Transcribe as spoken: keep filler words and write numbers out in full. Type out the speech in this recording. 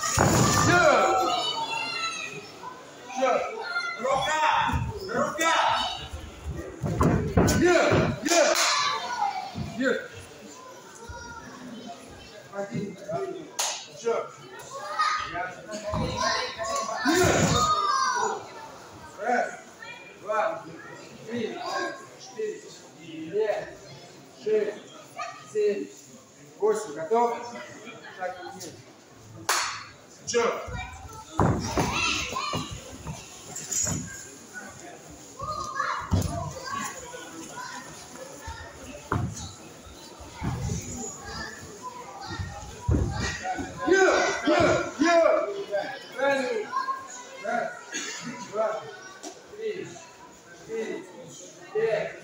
Рука! Рука! Е! Е! Е! Один. Еще. Раз, два, три, четыре, пять, шесть, семь, восемь. Готов? Шаг вниз. Еще. Раз, два, три, четыре, пять,